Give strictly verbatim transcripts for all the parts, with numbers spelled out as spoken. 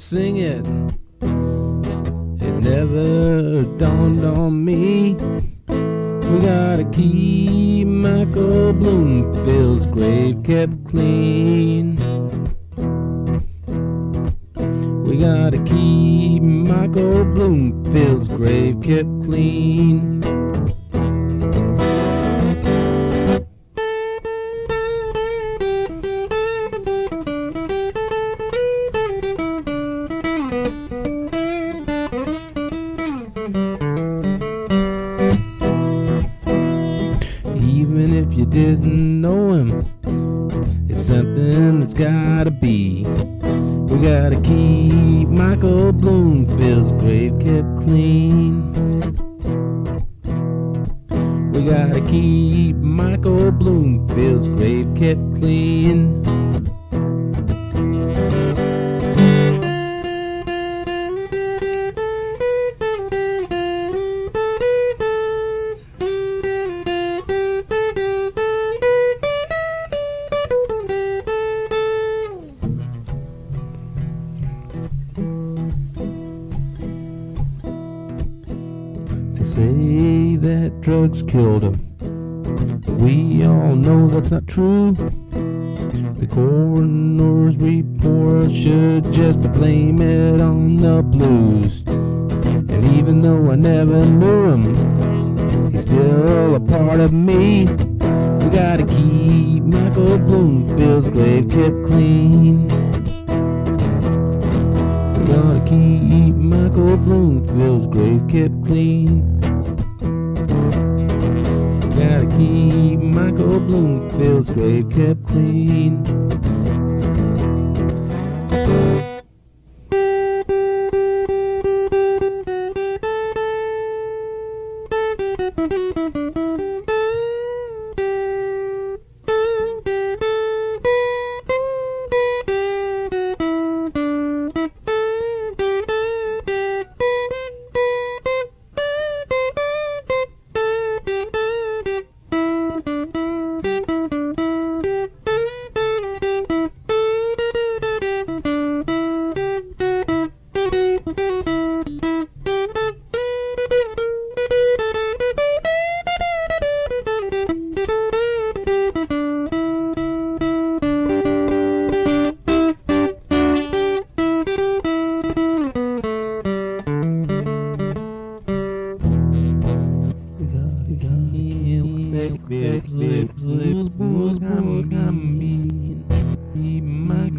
sing it. It never dawned on me. We gotta keep Michael Bloomfield's grave kept clean. We gotta keep Michael Bloomfield's grave kept clean. Even if you didn't know him, it's something that's gotta be. We gotta keep Michael Bloomfield's grave kept clean. We gotta keep Michael Bloomfield's grave kept clean. Say that drugs killed him, but we all know that's not true. The coroner's report should just blame it on the blues. And even though I never knew him, he's still a part of me. We gotta keep Michael Bloomfield's grave kept clean. We gotta keep Michael Bloomfield's grave kept clean. Gotta keep Michael Bloomfield's grave kept clean.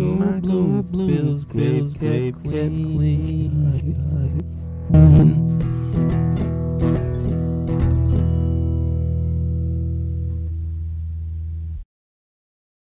Michael Bloomfield's grave kept clean.